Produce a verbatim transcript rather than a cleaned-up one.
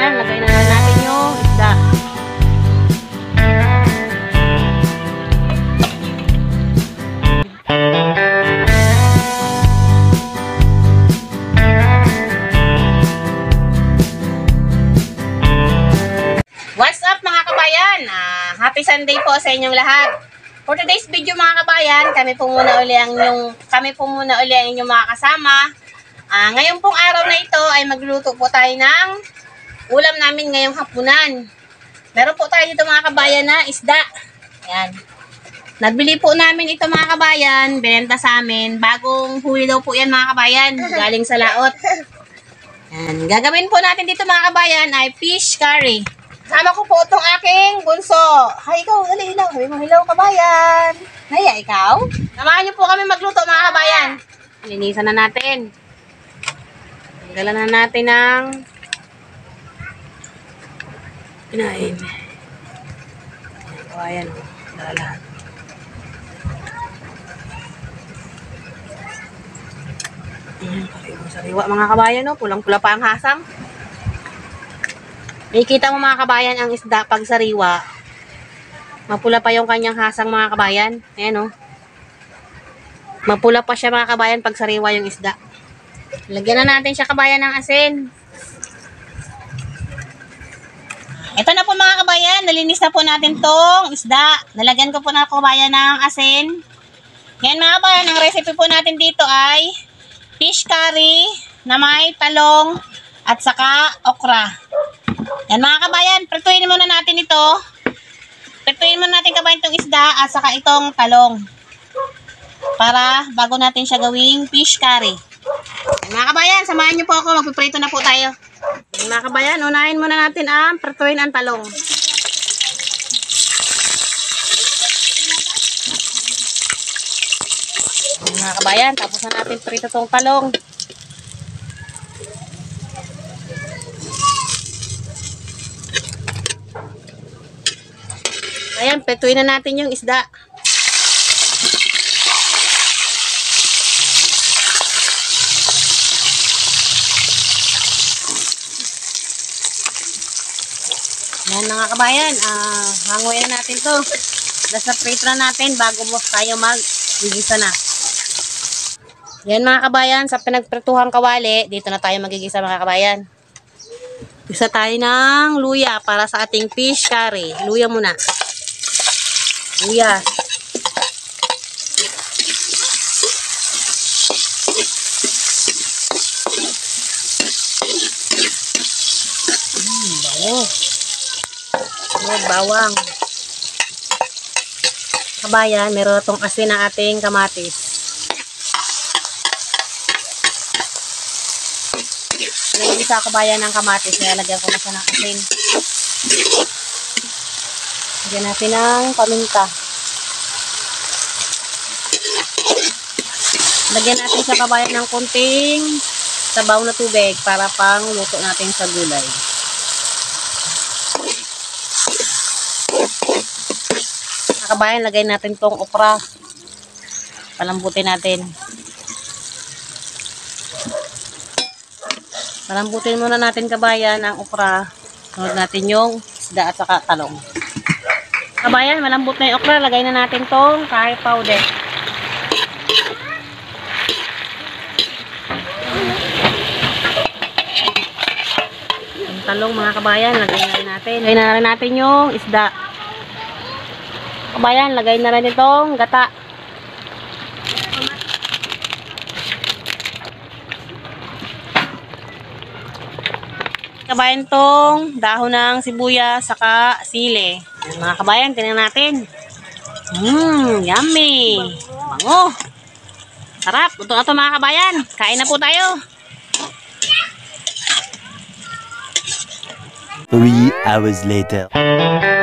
kabayan, lagay na lang natin yung isda. What's up mga kabayan? Ah, happy Sunday po sa inyong lahat. For today's video mga kabayan, kami po muna uli ang inyong, kami po muna uli ang inyong mga kasama. Ah, ngayon pong araw na ito ay magluluto po tayo ng ulam namin ngayong hapunan. Meron po tayo dito mga kabayan na isda. Ayan. Nagbili po namin ito mga kabayan, binenta sa amin. Bagong huli daw po yan mga kabayan, galing sa laot. Ayan. Gagawin po natin dito mga kabayan ay fish curry. Sama ko po itong aking bunso. Hay, ikaw, dali, hilaw. Sabi mo, hilaw, kabayan. Naya, ikaw? Samahan niyo po kami magluto, mga kabayan. Linisan na natin. Tanggalan na natin ng pinain. Kabayan, lahat. Ayan, sariwa, mga kabayan, no? Pulang-pula pa ang hasang. Nakikita mo mga kabayan ang isda pag sariwa. Mapula pa yung kanyang hasang mga kabayan. Ayan o. Mapula pa siya mga kabayan pag sariwa yung isda. Lagyan na natin siya kabayan ng asin. Ito na po mga kabayan. Nalinis na po natin tong isda. Nalagyan ko po na kabayan ng asin. Ngayon mga kabayan, ang recipe po natin dito ay fish curry na may talong at saka okra. Yan mga kabayan, prituin muna natin ito. Prituin muna natin kabayan itong isda at saka itong talong. Para bago natin siya gawing fish curry. Yan mga kabayan, samahan niyo po ako. Magpiprito na po tayo. Yan mga kabayan, unahin muna natin ang prituin ang talong. Yan mga kabayan, tapos na natin prito itong talong. Ayan, petuin na natin yung isda. Ayan mga kabayan, ah, hanguin na natin to. Nasa prito na natin bago mo tayo mag-gigisa na. Ayan mga kabayan, sa pinagprituhang kawali, dito na tayo magigisa mga kabayan. Gisa tayo ng luya para sa ating fish curry. Luya muna. Luya. Hmm, bango. May bawang. Kabayan, meron itong asin na ating kamatis. Ngayon isa kabayan ng kamatis, nilalagyan ko na siya ng asin. Lagyan natin ng paminta. Lagyan natin sa kabayan ng konting sabaw na tubig para pang luto natin sa gulay. Sa kabayan, lagay natin tong okra. Palambutin natin. Palambutin muna natin kabayan ang okra. Sunod natin yung isda at saka talong. Kabayan, malambot na yung okra. Lagay na natin tong curry powder. Yung talong mga kabayan, lagay na rin natin. Lagay na rin natin yung isda. Kabayan, lagay na rin itong gata. Kabayan tong dahon ng sibuyas saka sili. Ayan, mga kabayan, tingnan natin. Mmm, yummy. Bango. Sarap. Ito na ito mga kabayan. Kain na po tayo. Three hours later.